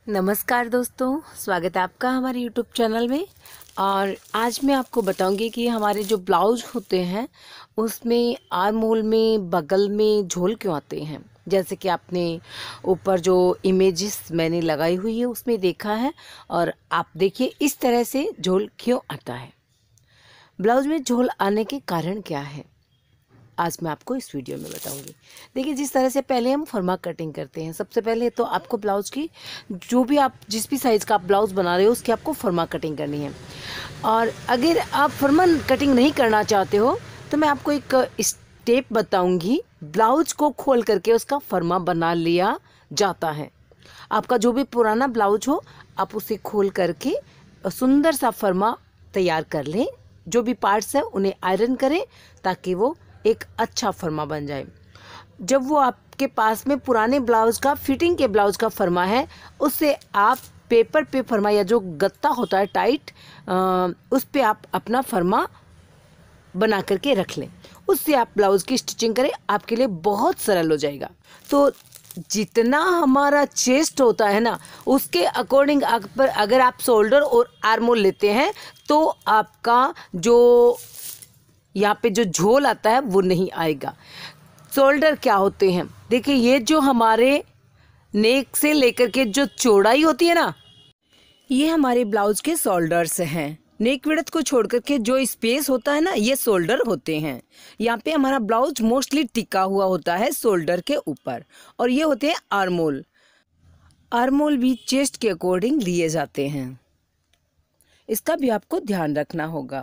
नमस्कार दोस्तों, स्वागत है आपका हमारे YouTube चैनल में। और आज मैं आपको बताऊंगी कि हमारे जो ब्लाउज होते हैं उसमें आर्म होल में बगल में झोल क्यों आते हैं। जैसे कि आपने ऊपर जो इमेजेस मैंने लगाई हुई है उसमें देखा है, और आप देखिए इस तरह से झोल क्यों आता है। ब्लाउज में झोल आने के कारण क्या है, आज मैं आपको इस वीडियो में बताऊंगी। देखिए, जिस तरह से पहले हम फर्मा कटिंग करते हैं, सबसे पहले तो आपको ब्लाउज की जो भी आप जिस भी साइज़ का आप ब्लाउज बना रहे हो उसकी आपको फर्मा कटिंग करनी है। और अगर आप फर्मा कटिंग नहीं करना चाहते हो तो मैं आपको एक स्टेप बताऊंगी। ब्लाउज को खोल करके उसका फर्मा बना लिया जाता है। आपका जो भी पुराना ब्लाउज हो आप उसे खोल करके सुंदर सा फर्मा तैयार कर लें। जो भी पार्ट्स हैं उन्हें आयरन करें ताकि वो एक अच्छा फर्मा बन जाए। जब वो आपके पास में पुराने ब्लाउज का फिटिंग के ब्लाउज का फर्मा है, उससे आप पेपर पे फर्मा या जो गत्ता होता है टाइट, उस पे आप अपना फर्मा बना करके रख लें। उससे आप ब्लाउज की स्टिचिंग करें, आपके लिए बहुत सरल हो जाएगा। तो जितना हमारा चेस्ट होता है ना, उसके अकॉर्डिंग अगर आप शोल्डर और आर्म होल लेते हैं तो आपका जो यहाँ पे जो झोल आता है वो नहीं आएगा। शोल्डर क्या होते हैं, देखिए ये जो हमारे नेक से लेकर के जो चौड़ाई होती है ना, ये हमारे ब्लाउज के शोल्डर्स हैं। नेक विड्थ को छोड़ करके जो स्पेस होता है ना, ये शोल्डर होते हैं। यहाँ पे हमारा ब्लाउज मोस्टली टिका हुआ होता है शोल्डर के ऊपर, और ये होते हैं आर्म होल। आर्म होल भी चेस्ट के अकॉर्डिंग लिए जाते हैं, इसका भी आपको ध्यान रखना होगा।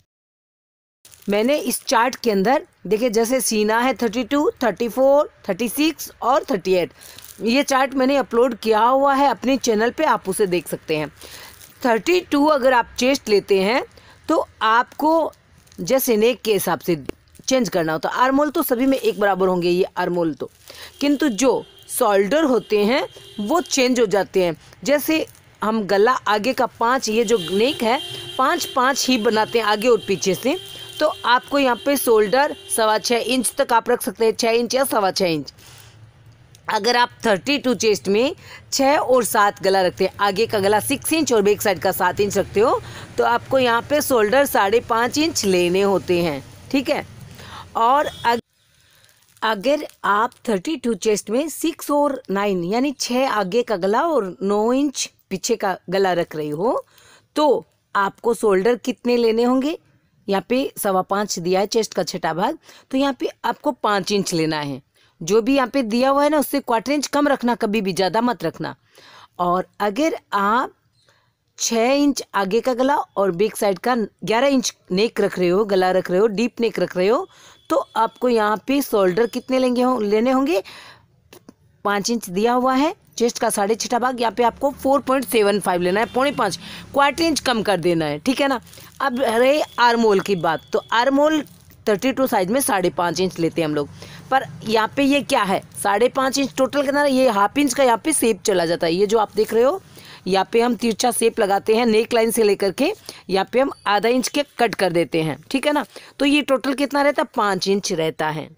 मैंने इस चार्ट के अंदर देखिए, जैसे सीना है 32, 34, 36 और 38, ये चार्ट मैंने अपलोड किया हुआ है अपने चैनल पे, आप उसे देख सकते हैं। 32 अगर आप चेस्ट लेते हैं तो आपको जैसे नेक के हिसाब से चेंज करना होता है। आर्म होल तो सभी में एक बराबर होंगे ये आर्म होल तो, किंतु जो शोल्डर होते हैं वो चेंज हो जाते हैं। जैसे हम गला आगे का 5, ये जो नेक है 5-5 ही बनाते हैं आगे और पीछे से, तो आपको यहाँ पे शोल्डर 6.25 इंच तक आप रख सकते हैं, 6 इंच या 6.25 इंच। अगर आप 32 चेस्ट में 6 और 7 गला रखते हैं, आगे का गला 6 इंच और बैक साइड का 7 इंच रखते हो, तो आपको यहाँ पे शोल्डर 5.5 इंच लेने होते हैं, ठीक है। और अगर आप 32 चेस्ट में 6 और 9 यानी 6 आगे का गला और 9 इंच पीछे का गला रख रही हो, तो आपको शोल्डर कितने लेने होंगे। यहाँ पे 5.25 दिया है चेस्ट का छठा भाग, तो यहाँ पे आपको 5 इंच लेना है। जो भी यहाँ पे दिया हुआ है ना, उससे 1/4 इंच कम रखना, कभी भी ज़्यादा मत रखना। और अगर आप 6 इंच आगे का गला और बैक साइड का 11 इंच नेक रख रहे हो, गला रख रहे हो, डीप नेक रख रहे हो, तो आपको यहाँ पे शोल्डर कितने लेने होंगे। 5 इंच दिया हुआ है चेस्ट का 6.5 भाग, यहाँ पे आपको 4.75 लेना है, 4.5, 1/4 इंच कम कर देना है, ठीक है ना। अब रहे आर्म होल की बात, तो आर्म होल 32 साइज में 5.5 इंच लेते हैं हम लोग, पर यहाँ पे ये क्या है 5.5 इंच टोटल करना, ये हाफ इंच का यहाँ पे शेप चला जाता है। ये जो आप देख रहे हो यहाँ पे हम तिरछा शेप लगाते हैं, नेक लाइन से लेकर के यहाँ पे हम आधा इंच के कट कर देते हैं, ठीक है ना। तो ये टोटल कितना रहता है, 5 इंच रहता है।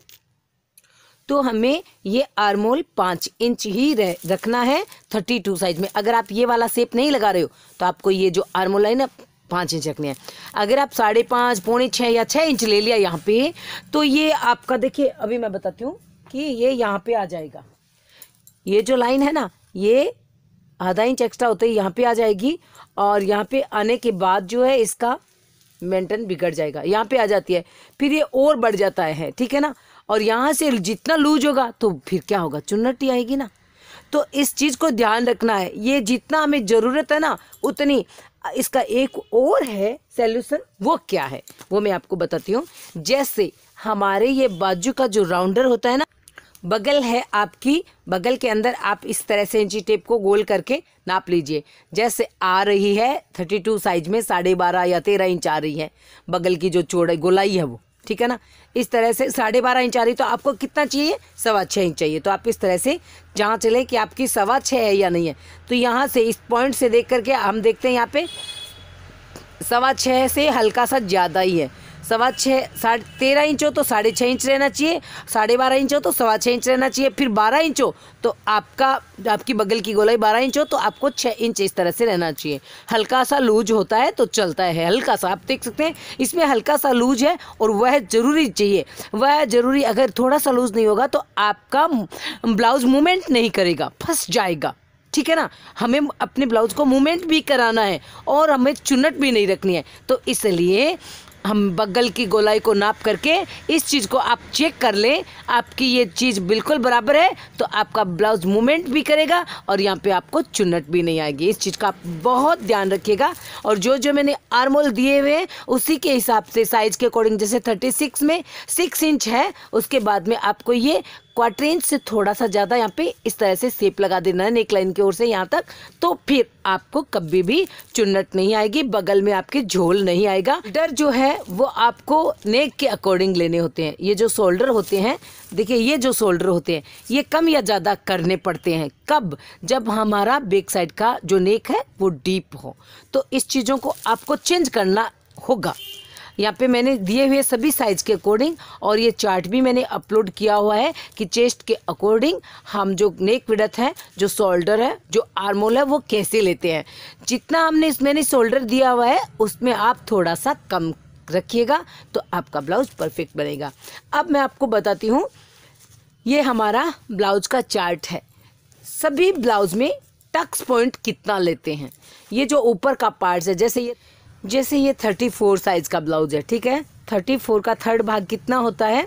तो हमें ये आर्म होल 5 इंच ही रखना है 32 साइज में। अगर आप ये वाला शेप नहीं लगा रहे हो तो आपको ये जो आर्म होल है ना 5 इंच रखनी है। अगर आप 5.5, 5.25 या 6 इंच ले लिया यहाँ पे, तो ये आपका देखिए, अभी मैं बताती हूँ कि ये यहाँ पे आ जाएगा। ये जो लाइन है ना, ये आधा इंच एक्स्ट्रा होते ही यहाँ पे आ जाएगी, और यहाँ पे आने के बाद जो है इसका मेंटेन बिगड़ जाएगा, यहाँ पे आ जाती है, फिर ये और बढ़ जाता है, ठीक है ना। और यहाँ से जितना लूज होगा तो फिर क्या होगा, चुन्नटी आएगी ना। तो इस चीज़ को ध्यान रखना है, ये जितना हमें ज़रूरत है ना उतनी। इसका एक और है सॉल्यूशन, वो क्या है वो मैं आपको बताती हूँ। जैसे हमारे ये बाजू का जो राउंडर होता है ना, बगल है आपकी, बगल के अंदर आप इस तरह से इंची टेप को गोल करके नाप लीजिए। जैसे आ रही है 32 साइज में 12.5 या 13 इंच आ रही है बगल की जो चौड़ाई गोलाई है वो, ठीक है ना। इस तरह से 12.5 इंच आ रही, तो आपको कितना चाहिए, 6.25 इंच चाहिए। तो आप इस तरह से जहाँ चले कि आपकी 6.25 है या नहीं है, तो यहाँ से इस पॉइंट से देख करके हम देखते हैं यहाँ पे 6.25 से हल्का सा ज़्यादा ही है, साढ़े 13 इंच हो तो 6.5 इंच रहना चाहिए, 12.5 इंच हो तो 6.25 इंच रहना चाहिए, फिर 12 इंच हो तो आपकी बगल की गोलाई 12 इंच हो तो आपको 6 इंच इस तरह से रहना चाहिए। हल्का सा लूज होता है तो चलता है, हल्का सा, आप देख सकते हैं इसमें हल्का सा लूज है और वह जरूरी चाहिए, वह जरूरी। अगर थोड़ा सा लूज नहीं होगा तो आपका ब्लाउज मूवमेंट नहीं करेगा, फंस जाएगा, ठीक है ना। हमें अपने ब्लाउज को मूवमेंट भी कराना है और हमें चुन्नट भी नहीं रखनी है, तो इसलिए हम बगल की गोलाई को नाप करके इस चीज़ को आप चेक कर लें, आपकी ये चीज़ बिल्कुल बराबर है तो आपका ब्लाउज मूवमेंट भी करेगा और यहाँ पे आपको चुन्नट भी नहीं आएगी। इस चीज़ का आप बहुत ध्यान रखिएगा। और जो मैंने आर्म होल दिए हुए हैं उसी के हिसाब से साइज़ के अकॉर्डिंग, जैसे 36 में 6 इंच है, उसके बाद में आपको ये 1/4 इंच से थोड़ा सा ज़्यादा यहाँ पे इस तरह से शेप लगा देना है नेक लाइन की ओर से यहाँ तक, तो फिर आपको कभी भी चुन्नट नहीं आएगी, बगल में आपके झोल नहीं आएगा। शोल्डर जो है वो आपको नेक के अकॉर्डिंग लेने होते हैं। ये जो शोल्डर होते हैं, देखिए ये जो शोल्डर होते हैं ये कम या ज़्यादा करने पड़ते हैं। कब? जब हमारा बैक साइड का जो नेक है वो डीप हो, तो इस चीज़ों को आपको चेंज करना होगा। यहाँ पे मैंने दिए हुए सभी साइज के अकॉर्डिंग, और ये चार्ट भी मैंने अपलोड किया हुआ है कि चेस्ट के अकॉर्डिंग हम जो नेक विड्थ है, जो शोल्डर है, जो आर्म होल है, वो कैसे लेते हैं। जितना मैंने शोल्डर दिया हुआ है उसमें आप थोड़ा सा कम रखिएगा तो आपका ब्लाउज परफेक्ट बनेगा। अब मैं आपको बताती हूँ, ये हमारा ब्लाउज का चार्ट है। सभी ब्लाउज में टक्स पॉइंट कितना लेते हैं, ये जो ऊपर का पार्ट है, जैसे ये 34 साइज का ब्लाउज है, ठीक है। 34 का थर्ड भाग कितना होता है?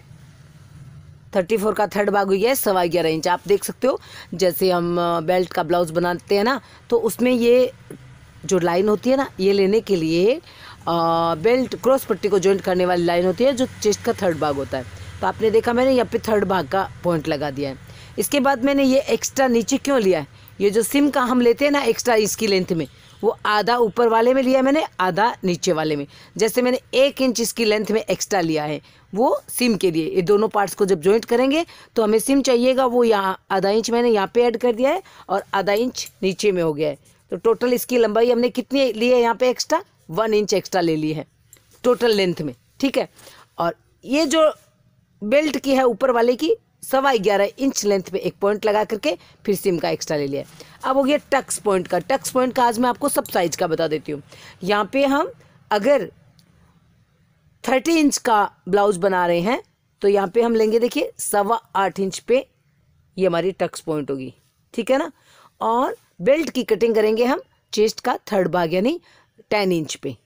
34 का थर्ड भाग हुई है 11.25 इंच। आप देख सकते हो जैसे हम बेल्ट का ब्लाउज बनाते हैं ना, तो उसमें ये जो लाइन होती है ना, ये लेने के लिए बेल्ट क्रॉस पट्टी को जॉइंट करने वाली लाइन होती है जो चेस्ट का थर्ड भाग होता है। तो आपने देखा मैंने यहाँ पे थर्ड भाग का पॉइंट लगा दिया है। इसके बाद मैंने ये एक्स्ट्रा नीचे क्यों लिया है, ये जो सिम का हम लेते हैं ना एक्स्ट्रा इसकी लेंथ में, वो आधा ऊपर वाले में लिया है मैंने, आधा नीचे वाले में। जैसे मैंने 1 इंच इसकी लेंथ में एक्स्ट्रा लिया है वो सिम के लिए। ये दोनों पार्ट्स को जब जॉइंट करेंगे तो हमें सिम चाहिएगा, वो यहाँ आधा इंच मैंने यहाँ पे ऐड कर दिया है और आधा इंच नीचे में हो गया है। तो टोटल इसकी लंबाई हमने कितनी ली है यहाँ पे एक्स्ट्रा? 1 इंच एक्स्ट्रा ले ली है टोटल लेंथ में, ठीक है। और ये जो बेल्ट की है ऊपर वाले की 11.25 इंच लेंथ पे एक पॉइंट लगा करके फिर सिम का एक्स्ट्रा ले लिया। अब हो गया टक्स पॉइंट का। टक्स पॉइंट का आज मैं आपको सब साइज का बता देती हूँ। यहाँ पे हम अगर 30 इंच का ब्लाउज बना रहे हैं तो यहाँ पे हम लेंगे, देखिए 8.25 इंच पे ये हमारी टक्स पॉइंट होगी, ठीक है ना। और बेल्ट की कटिंग करेंगे हम चेस्ट का थर्ड भाग यानी 10 इंच पे,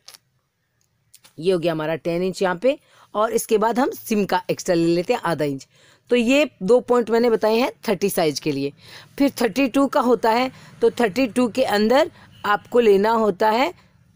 ये हो गया हमारा 10 इंच यहाँ पे। और इसके बाद हम सिम का एक्स्ट्रा ले लेते हैं आधा इंच। तो ये 2 पॉइंट मैंने बताए हैं 30 साइज के लिए। फिर 32 का होता है तो 32 के अंदर आपको लेना होता है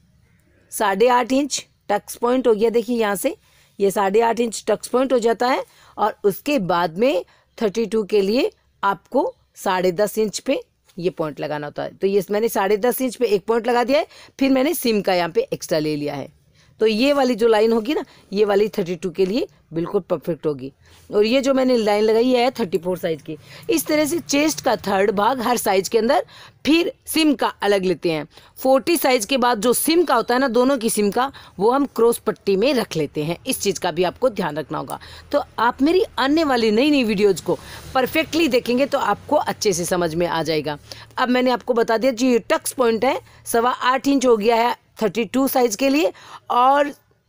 8.5 इंच टक्स पॉइंट हो गया, देखिए यहाँ से ये 8.5 इंच टक्स पॉइंट हो जाता है। और उसके बाद में 32 के लिए आपको 10.5 इंच पे ये पॉइंट लगाना होता है। तो ये मैंने 10.5 इंच पे एक पॉइंट लगा दिया है, फिर मैंने सिम का यहाँ पे एक्स्ट्रा ले लिया है। तो ये वाली जो लाइन होगी ना, ये वाली 32 के लिए बिल्कुल परफेक्ट होगी। और ये जो मैंने लाइन लगाई है 34 साइज की। इस तरह से चेस्ट का थर्ड भाग हर साइज के अंदर, फिर सिम का अलग लेते हैं। 40 साइज के बाद जो सिम का होता है ना, दोनों की सिम का, वो हम क्रॉस पट्टी में रख लेते हैं। इस चीज़ का भी आपको ध्यान रखना होगा। तो आप मेरी आने वाली नई नई वीडियोज़ को परफेक्टली देखेंगे तो आपको अच्छे से समझ में आ जाएगा। अब मैंने आपको बता दिया जी, टक्स पॉइंट है 8.25 इंच हो गया है 32 साइज के लिए, और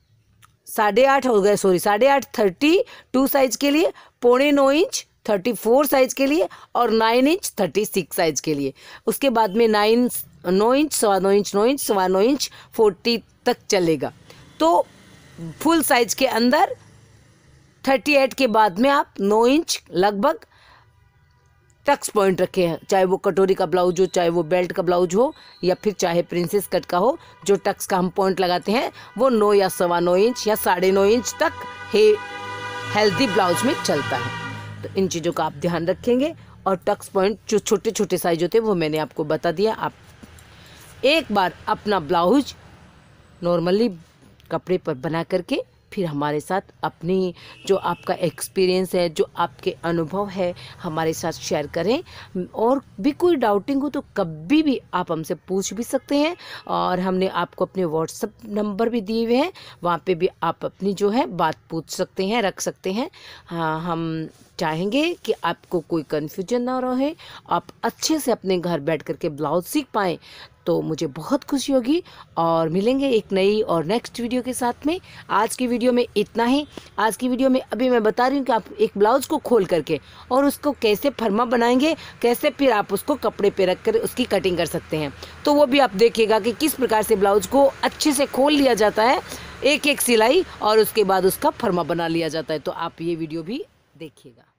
8.5 हो गया, 8.5 32 साइज के लिए, 8.25 इंच 34 साइज के लिए, और 9 इंच 36 साइज के लिए। उसके बाद में 9 इंच 9 इंच 9.25 इंच 40 तक चलेगा। तो फुल साइज के अंदर 38 के बाद में आप 9 इंच लगभग टक्स पॉइंट रखे हैं, चाहे वो कटोरी का ब्लाउज हो, चाहे वो बेल्ट का ब्लाउज हो, या फिर चाहे प्रिंसेस कट का हो। जो टक्स का हम पॉइंट लगाते हैं वो 9 या 9.25 इंच या 9.5 इंच तक हेल्दी ब्लाउज में चलता है। तो इन चीज़ों का आप ध्यान रखेंगे। और टक्स पॉइंट जो छोटे छोटे साइज होते हैं वो मैंने आपको बता दिया। आप एक बार अपना ब्लाउज नॉर्मली कपड़े पर बना करके फिर हमारे साथ अपनी जो आपका एक्सपीरियंस है, जो आपके अनुभव है, हमारे साथ शेयर करें। और भी कोई डाउटिंग हो तो कभी भी आप हमसे पूछ भी सकते हैं। और हमने आपको अपने व्हाट्सएप नंबर भी दिए हुए हैं, वहाँ पे भी आप अपनी जो है बात पूछ सकते हैं, रख सकते हैं। हाँ, हम चाहेंगे कि आपको कोई कन्फ्यूजन ना रहे, आप अच्छे से अपने घर बैठ करके ब्लाउज सीख पाएँ, तो मुझे बहुत खुशी होगी। और मिलेंगे एक नई और नेक्स्ट वीडियो के साथ में। आज की वीडियो में इतना ही। आज की वीडियो में अभी मैं बता रही हूँ कि आप एक ब्लाउज को खोल करके और उसको कैसे फर्मा बनाएंगे, कैसे फिर आप उसको कपड़े पे रख कर उसकी कटिंग कर सकते हैं। तो वो भी आप देखिएगा कि किस प्रकार से ब्लाउज को अच्छे से खोल लिया जाता है, एक एक सिलाई, और उसके बाद उसका फर्मा बना लिया जाता है। तो आप ये वीडियो भी देखिएगा।